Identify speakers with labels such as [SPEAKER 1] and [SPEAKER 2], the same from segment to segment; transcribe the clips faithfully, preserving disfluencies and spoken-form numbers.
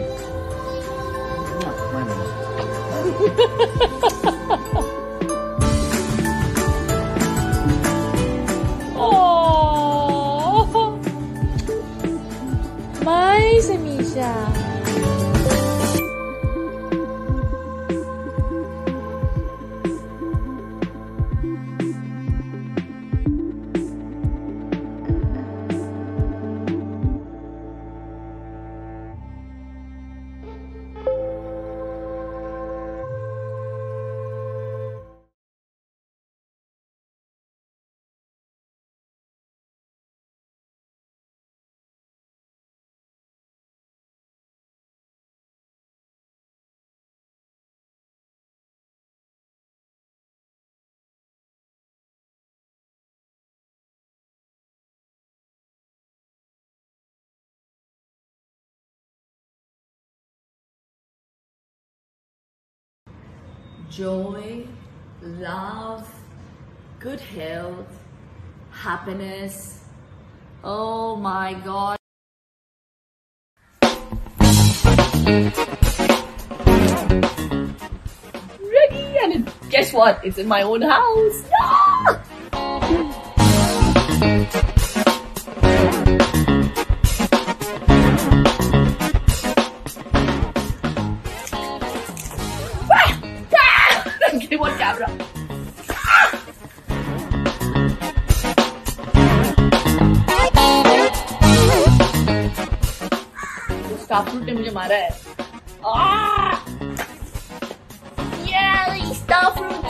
[SPEAKER 1] Oh, my Samisha. Joy, love, good health, happiness. Oh my God. Ready, and guess what? It's in my own house. Yeah! One camera. Star fruit ने मुझे मारा है. Star fruit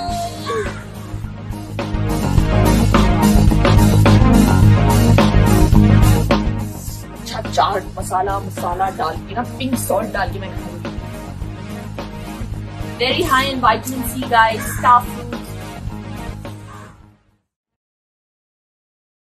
[SPEAKER 1] अच्छा चाट मसाला मसाला डाल के ना pink salt डाल के मैं खाऊंगी. Very high in vitamin C, guys. Star fruit.